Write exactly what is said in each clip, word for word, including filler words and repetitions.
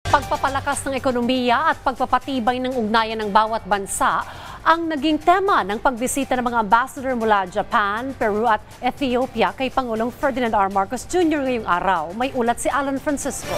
Pagpapalakas ng ekonomiya at pagpapatibay ng ugnayan ng bawat bansa ang naging tema ng pagbisita ng mga ambassador mula Japan, Peru at Ethiopia kay Pangulong Ferdinand R. Marcos Junior ngayong araw. May ulat si Alan Francisco.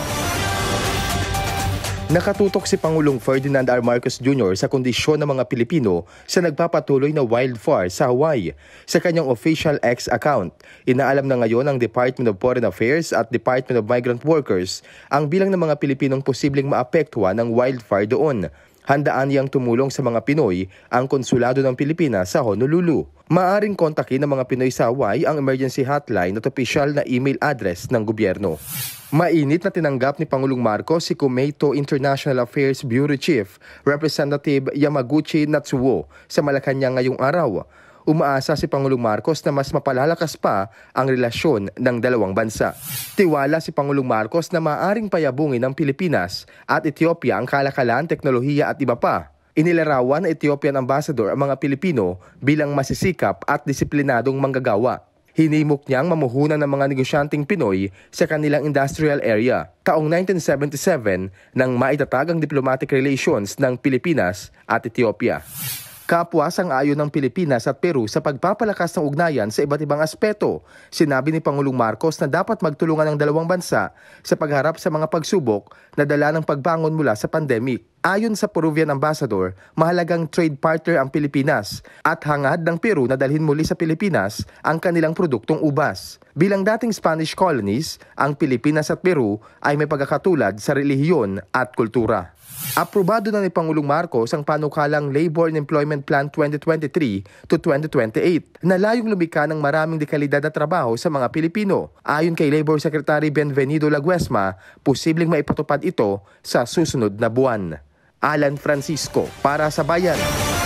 Nakatutok si Pangulong Ferdinand R. Marcos Junior sa kondisyon ng mga Pilipino sa nagpapatuloy na wildfire sa Hawaii. Sa kanyang official X account, inaalam na ngayon ng Department of Foreign Affairs at Department of Migrant Workers ang bilang ng mga Pilipinong posibleng maapektuhan ng wildfire doon. Handaan niyang tumulong sa mga Pinoy ang konsulado ng Pilipinas sa Honolulu. Maaring kontakin ng mga Pinoy sa Hawaii ang emergency hotline at opisyal na email address ng gobyerno. Mainit na tinanggap ni Pangulong Marcos si Kumeito International Affairs Bureau Chief Representative Yamaguchi Natsuo sa Malacanang ngayong araw. Umaasa si Pangulong Marcos na mas mapalalakas pa ang relasyon ng dalawang bansa. Tiwala si Pangulong Marcos na maaring payabungin ng Pilipinas at Ethiopia ang kalakalan, teknolohiya at iba pa. Inilarawan ng Ethiopian Ambassador ang mga Pilipino bilang masisikap at disiplinadong manggagawa. Hinimok niyang mamuhunan ng mga negosyanteng Pinoy sa kanilang industrial area. Taong nineteen seventy-seven nang maitatag ang diplomatic relations ng Pilipinas at Ethiopia. Kapwa sang-ayon ng Pilipinas at Peru sa pagpapalakas ng ugnayan sa iba't ibang aspeto. Sinabi ni Pangulong Marcos na dapat magtulungan ang dalawang bansa sa pagharap sa mga pagsubok na dala ng pagbangon mula sa pandemic. Ayon sa Peruvian Ambassador, mahalagang trade partner ang Pilipinas at hangad ng Peru na dalhin muli sa Pilipinas ang kanilang produktong ubas. Bilang dating Spanish colonies, ang Pilipinas at Peru ay may pagkakatulad sa relihiyon at kultura. Aprobado na ni Pangulong Marcos ang panukalang Labor and Employment Plan twenty twenty-three to twenty twenty-eight na layong lumikha ng maraming dekalidad na trabaho sa mga Pilipino. Ayon kay Labor Secretary Benvenido Laguesma, posibleng maipatupad ito sa susunod na buwan. Alan Francisco para sa Bayan.